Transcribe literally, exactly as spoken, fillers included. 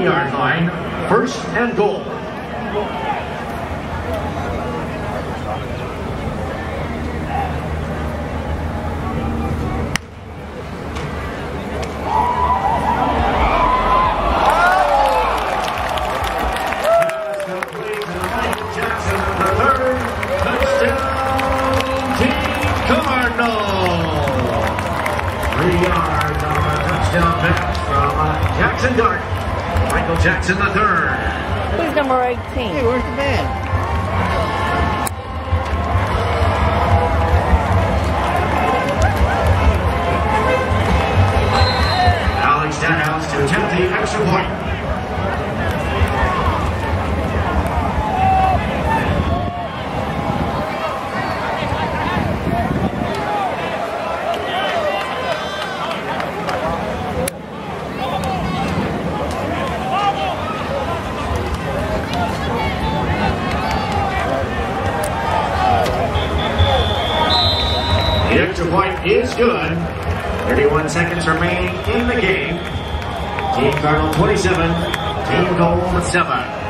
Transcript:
twenty-yard line, first and goal. Three yards on a touchdown pass from uh, Jackson Dart. Michael Jackson the third. Who's number eighteen? Hey, where's the band? Alex Stenhouse to attempt the extra point. The extra point is good. thirty-one seconds remaining in the game. Team Cardinal twenty-seven, Team Gold seven.